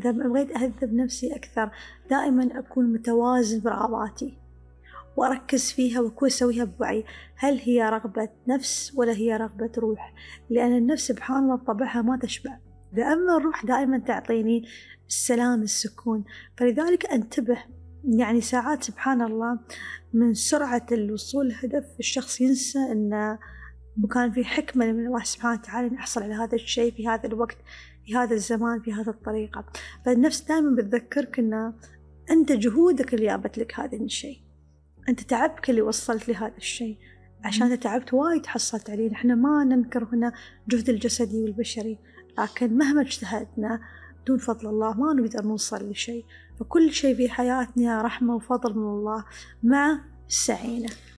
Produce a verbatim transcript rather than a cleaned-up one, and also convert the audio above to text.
إذا بغيت أهذب نفسي أكثر دائماً أكون متوازن برغباتي وأركز فيها وأكون أسويها بوعي، هل هي رغبة نفس ولا هي رغبة روح؟ لأن النفس سبحان الله بطبعها ما تشبع، أما الروح دائما تعطيني السلام السكون. فلذلك أنتبه، يعني ساعات سبحان الله من سرعة الوصول لهدف الشخص ينسى أنه وكان في حكمة من الله سبحانه وتعالى نحصل على هذا الشيء في هذا الوقت في هذا الزمان في هذا الطريقة. فالنفس دائما بتذكرك أن أنت جهودك اللي جابت لك هذا الشيء، أنت تعبك اللي وصلت لهذا الشيء، عشان أنت تعبت وايد حصلت عليه. نحن ما ننكر هنا جهد الجسدي والبشري، لكن مهما اجتهدنا دون فضل الله ما نقدر نوصل لشيء. فكل شيء في حياتنا رحمة وفضل من الله مع السعينة.